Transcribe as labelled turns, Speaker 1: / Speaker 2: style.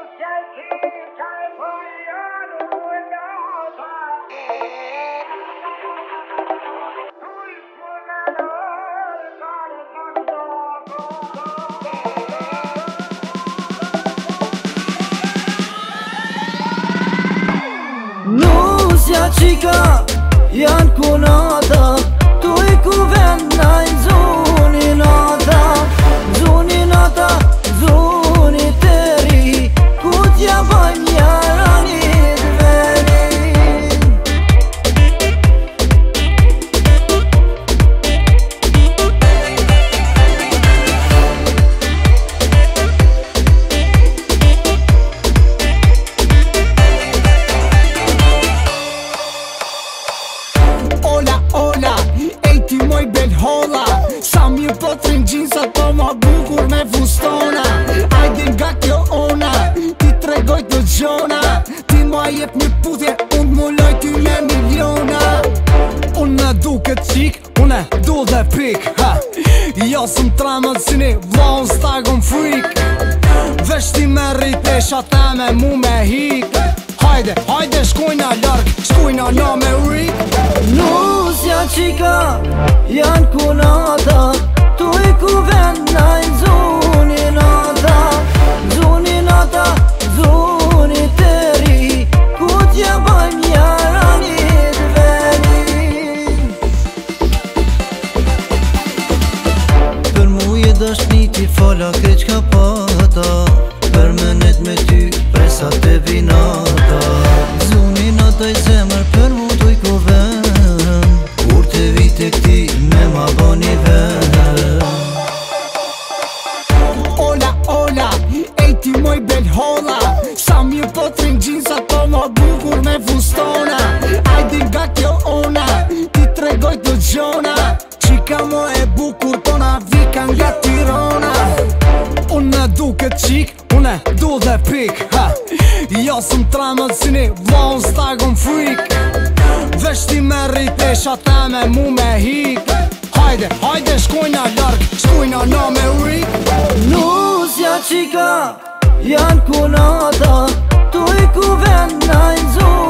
Speaker 1: Nusja qika janë kunata, tu I ku venna I zuni nata, zuni nata, zuni teri, ku t'ja bajmë jaranit verin.
Speaker 2: Sa mirë po t'rin gjinsa, po ma bukur me fustona. Ajde nga kjo ona, ti tregoj të gjona. Ti ma jep një putje, unë t'mulloj ty me miliona. Unë në duke qik, unë e du dhe pik, ha. Jo sëm tramët si një vlon stagon frik. Veshti me rritesha te me mu me hik. Hajde, hajde shkojna larg, shkojna na me rik.
Speaker 1: Nusja qika janë kunata, tu I ku venna I zuni nata, zuni nata, zuni teri, ku t'ja bajmë jaranit verin. Për mu je dashni ti fala keq ka pata, për menet me ty presa te vinata. Zuni nata I zemër për mu tu I ku ven, kur te vite këti me ma bani ven.
Speaker 2: Ola, ola, ej ti moj bel hola. Sa mirë po t'rin gjinsa, po ma bukur me fustona. Ajde nga kjo ona, ti tregoj të gjona. Qika mo e bukur, po na vika nga Tirana. Unë në duke qik, unë e du dhe pik, ha. Jo sëm tramët si një vlon stagon frik. Veshti me rritesha te me mu me hik. Hajde, hajde shkojna larg, shkojna na me rik.
Speaker 1: Nusja qika janë kunata, tu I ku venna I zuni